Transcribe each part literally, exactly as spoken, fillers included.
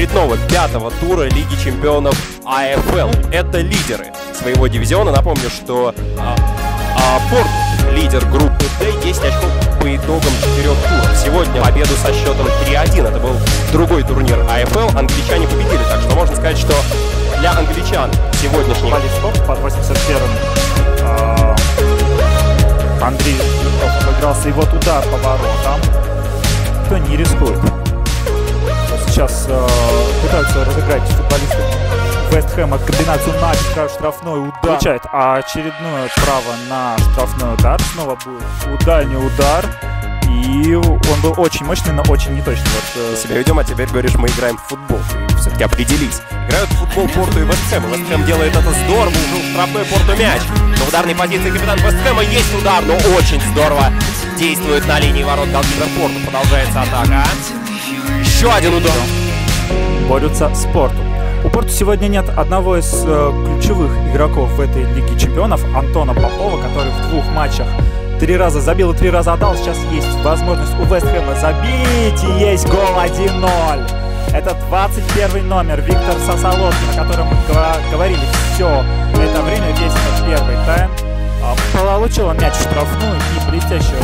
очередного пятого тура Лиги чемпионов А Эф Эл. Это лидеры своего дивизиона. Напомню, что а, а, Порту, лидер группы Д, десять очков по итогам четырех туров. Сегодня победу со счетом три один. Это был другой турнир А Эф Эл. Англичане победили, так что можно сказать, что для англичан сегодняшний Балистов под восемьдесят первым э, Андрей обыгрался, и вот удар по воротам. Кто не рискует. Сейчас э, пытаются разыграть футболисты Вест Хэма комбинацию на штрафной удар. Получает очередное право на штрафной удар. Снова будет дальний удар. И он был очень мощный, но очень неточный. Вот, э... себя ведем, а теперь говоришь, мы играем в футбол. Все-таки определись. Играют в футбол Порту и Вест Хэм. Вест Хэм делает это здорово. Уже в штрафной Порту мяч. На ударной позиции капитан Вест Хэма есть удар, но очень здорово действует на линии ворот голкипер Порту. Продолжается атака. Еще один удар. Борются с Порту. У Порту сегодня нет одного из э, ключевых игроков в этой Лиге чемпионов, Антона Попова, который в двух матчах три раза забил и три раза отдал. Сейчас есть возможность у Вест Хэма забить, и есть гол один ноль. Это двадцать первый номер Виктор Сосолоткин, о котором мы говорили все это время, весь этот первый тайм. Получил он мяч в штрафную и блестящую.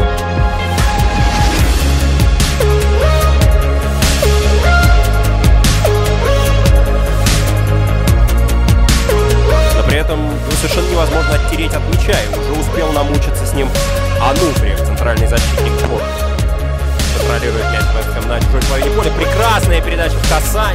При этом совершенно невозможно оттереть от мяча, и уже успел намучиться с ним Анубриев, центральный защитник Порту. Контролирует мяч Вест Хэм на чужой половине поля. Прекрасная передача в касание.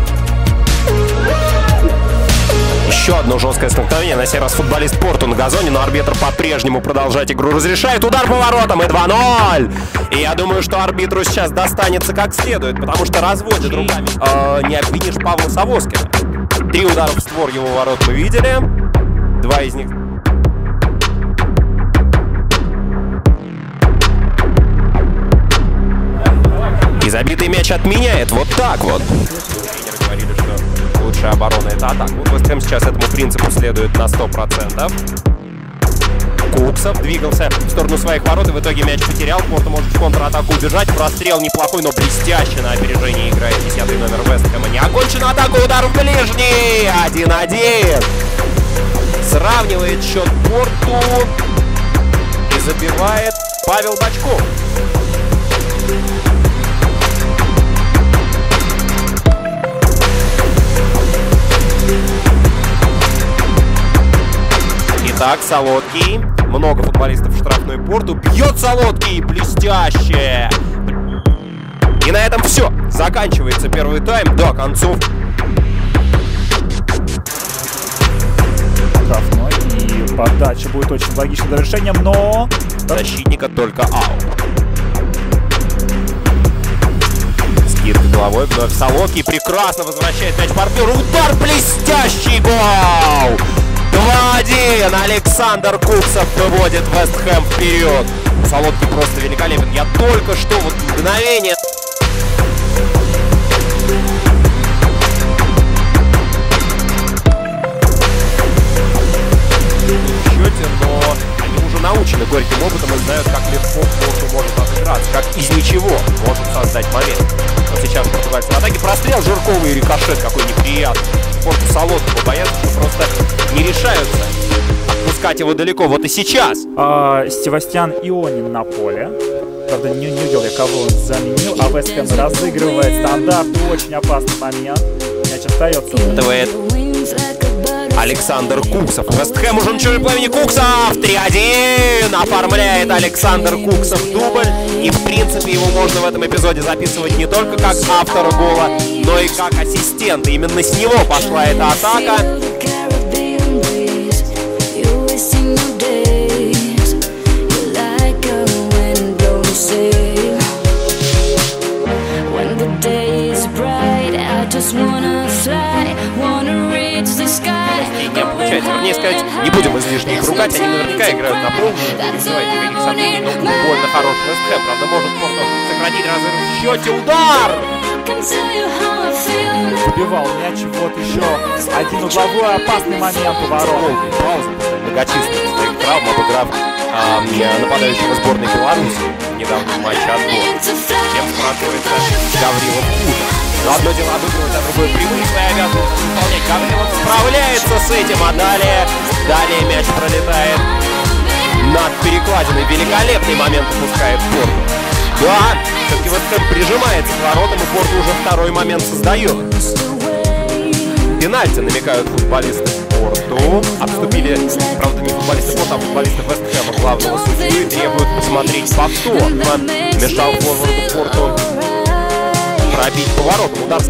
Еще одно жесткое столкновение. На сей раз футболист Порту на газоне, но арбитр по-прежнему продолжать игру разрешает. Удар по воротам и два ноль. И я думаю, что арбитру сейчас достанется как следует, потому что разводит руками. Э, не обвинишь Павла Савоскина. Три удара в створ его ворот мы видели. Два из них... И забитый мяч отменяет. Вот так вот. Тренеры говорили, что лучшая оборона — это атака. Вот Вест Хэм сейчас этому принципу следует на сто процентов. Куксов двигался в сторону своих ворот, и в итоге мяч потерял. Порту может в контратаку убежать. Прострел неплохой, но блестяще на опережении играет десятый номер Вест Хэма. Не окончена атака, удар в ближний. один один. Сравнивает счет Порту и забивает Павел Бачков. Итак, Солодкий. Много футболистов в штрафной Порту. Бьет Солодкий. Блестяще. И на этом все. Заканчивается первый тайм. До концов. Штрафной. И подача будет очень логичным завершением, но... Защитника только аут. Скидка головой. Вновь Солодкий. Прекрасно возвращает мяч партнеру. Удар. Блестящий гол. два один. Александр Куксов выводит Вест Хэм вперед. Солодкий просто великолепен. Я только что, вот мгновение... В счете, но они уже научены горьким опытом и знают, как легко Порту может отыграться, как из ничего может создать момент. Вот сейчас португальцы в атаке. Прострел Жиркова и рикошет какой неприятный. Порту Солодкого боятся, что просто не решаются отпускать его далеко. Вот и сейчас. А, Севастьян Ионин на поле. Правда, не, не видел я, кого он заменил. А Вест Хэм разыгрывает стандарт. Очень опасный момент. Мяч остается. Твит. Александр Куксов. Вест Хэм уже на чужой половине. Куксов. три один. Оформляет Александр Куксов дубль. И в принципе его можно в этом эпизоде записывать не только как автора гола, но и как ассистента. Именно с него пошла эта атака. Не получается, вернее сказать, не будем излишне их ругать, они наверняка играют на полную, не вызывает никаких сомнений, но больно хороший Вест Хэм, правда, может Порту сократить разрыв в счете. Удар! Выбивал мяч, вот еще один угловой опасный момент у ворот. Пауза после многочисленных своих травм, обыграв а, нападающего сборной Беларуси в недавнем матче отбора. Чем спрашивается Гаврилов Кузов. Но одно дело обыгрывать, а другое прямые свои обязанности выполнять. Гаврилов справляется с этим, а далее, далее мяч пролетает над перекладиной. Великолепный момент упускает Порту. Да, все-таки Вест Хэм прижимается к воротам, и Порту уже второй момент создает. Пенальти намекают футболисты Порту. Обступили, правда, не футболисты Порту, а футболисты Вест Хэма главного судью, и требуют посмотреть повтор. Мешал форварду Порту пробить поворотом. Удар.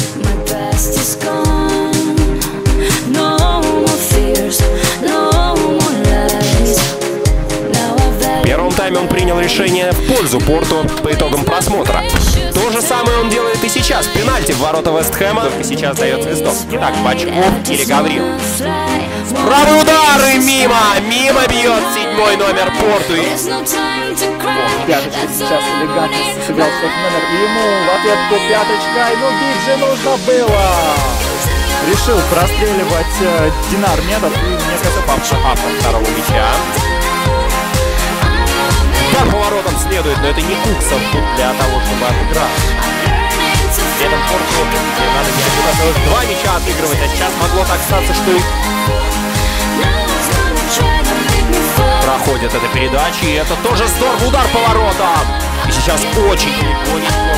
В первом тайме он принял решение в пользу Порту по итогам просмотра. То же самое он делает и сейчас. Пенальти в ворота Вест Хэма. Только сейчас дает свисток. Итак, Бочков или Гаврил. Правый удар и мимо! Мимо бьет седьмой номер Порту. Пяточка сейчас элегантно сыграл свой номер. И ему в ответку пяточка. И ну бить же нужно было. Решил простреливать э, Динар Медов. И мне кажется, автор второго мяча. Удар поворотом следует, но это не Куксов тут для того, чтобы отыграть. При этом Порту надо не один, а целых два мяча отыгрывать, а сейчас могло так статься, что и проходит эта передача, и это тоже здорово, удар поворотом. И сейчас очень неплохо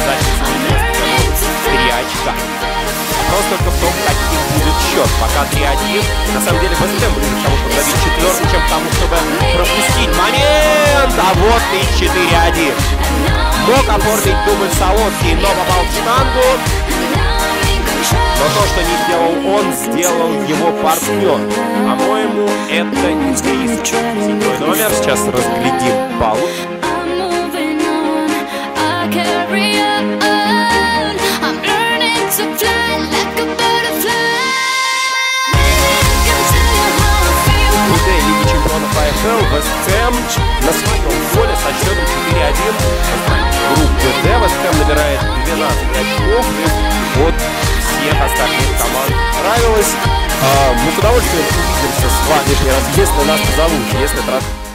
три очка. Вопрос только в том, каким будет счет. Пока три один. На самом деле Вест Хэм ближе к тому, чтобы забить четвертый, чем к тому, чтобы пропустить момент. А вот и четыре один. Мог оформить дубль Солодский, но попал в штангу. Но то, что не сделал он, сделал его партнер. По-моему, это не риск. Седьмой номер. Сейчас разглядим балл. Лиги чемпионов а эф эл Вест Хэм на своем поле со счетом четыре один. Группы Д Вест Хэм набирает двенадцать очков. И вот всех остальных команд нравилось. А, мы с удовольствием увидимся с вами, если нас позовут. Если